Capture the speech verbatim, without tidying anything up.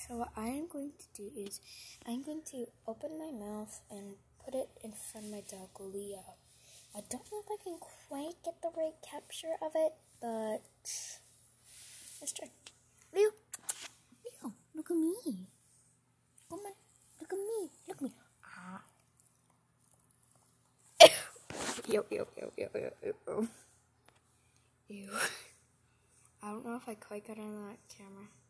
So what I am going to do is I'm going to open my mouth and put it in front of my dog Leo. I don't know if I can quite get the right capture of it, but let's try. Leo, Leo, look at me. Come on, look at me, look at me. Ah. Yo, yo, yo, yo, yo, yo. Ew. I don't know if I quite got on that camera.